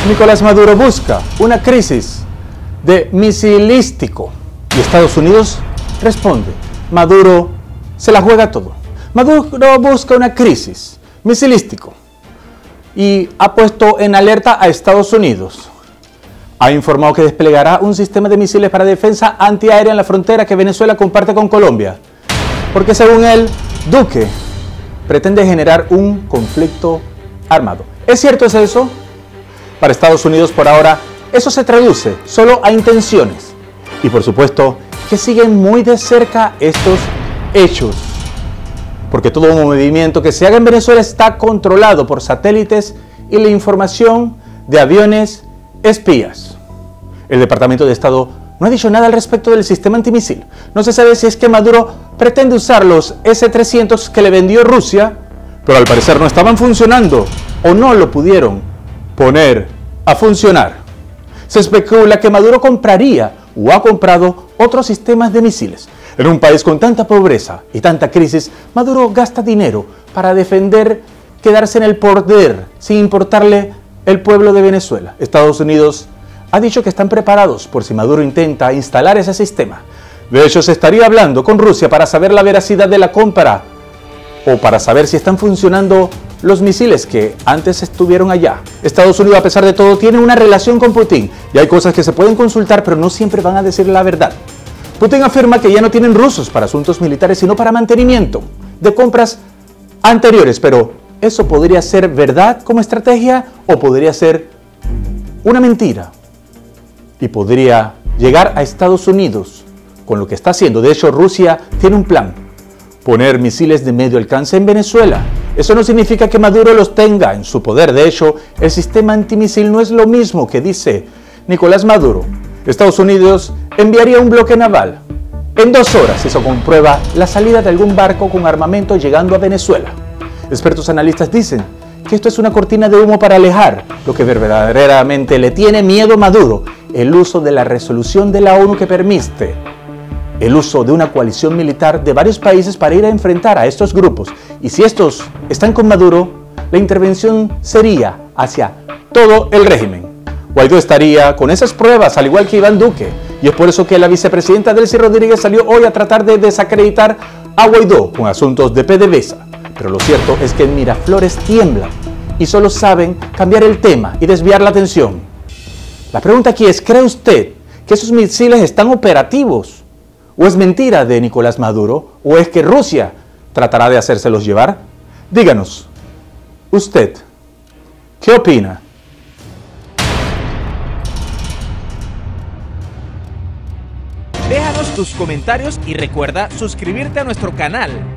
Nicolás Maduro busca una crisis de misilístico y Estados Unidos responde. Maduro se la juega todo. Maduro busca una crisis misilístico y ha puesto en alerta a Estados Unidos. Ha informado que desplegará un sistema de misiles para defensa antiaérea en la frontera que Venezuela comparte con Colombia. Porque según él, Duque pretende generar un conflicto armado. ¿Es cierto eso? Para Estados Unidos por ahora eso se traduce solo a intenciones. Y por supuesto que siguen muy de cerca estos hechos. Porque todo movimiento que se haga en Venezuela está controlado por satélites y la información de aviones espías. El Departamento de Estado no ha dicho nada al respecto del sistema antimisil. No se sabe si es que Maduro pretende usar los S-300 que le vendió Rusia, pero al parecer no estaban funcionando o no lo pudieron poner a funcionar. Se especula que Maduro compraría o ha comprado otros sistemas de misiles. En un país con tanta pobreza y tanta crisis, Maduro gasta dinero para defender, quedarse en el poder, sin importarle el pueblo de Venezuela. Estados Unidos ha dicho que están preparados por si Maduro intenta instalar ese sistema. De hecho, se estaría hablando con Rusia para saber la veracidad de la compra o para saber si están funcionando los misiles que antes estuvieron allá. Estados Unidos, a pesar de todo, tiene una relación con Putin y hay cosas que se pueden consultar, pero no siempre van a decir la verdad. Putin afirma que ya no tienen rusos para asuntos militares, sino para mantenimiento de compras anteriores, pero ¿eso podría ser verdad como estrategia o podría ser una mentira? Y podría llegar a Estados Unidos con lo que está haciendo. De hecho, Rusia tiene un plan: poner misiles de medio alcance en Venezuela. Eso no significa que Maduro los tenga en su poder. De hecho, el sistema antimisil no es lo mismo que dice Nicolás Maduro. Estados Unidos enviaría un bloque naval en 2 horas. Eso comprueba la salida de algún barco con armamento llegando a Venezuela. Expertos analistas dicen que esto es una cortina de humo para alejar lo que verdaderamente le tiene miedo a Maduro: el uso de la resolución de la ONU que permite el uso de una coalición militar de varios países para ir a enfrentar a estos grupos. Y si estos están con Maduro, la intervención sería hacia todo el régimen. Guaidó estaría con esas pruebas, al igual que Iván Duque. Y es por eso que la vicepresidenta Delcy Rodríguez salió hoy a tratar de desacreditar a Guaidó con asuntos de PDVSA. Pero lo cierto es que en Miraflores tiemblan y solo saben cambiar el tema y desviar la atención. La pregunta aquí es: ¿cree usted que esos misiles están operativos? ¿O es mentira de Nicolás Maduro? ¿O es que Rusia tratará de hacérselos llevar? Díganos, ¿usted qué opina? Déjanos tus comentarios y recuerda suscribirte a nuestro canal.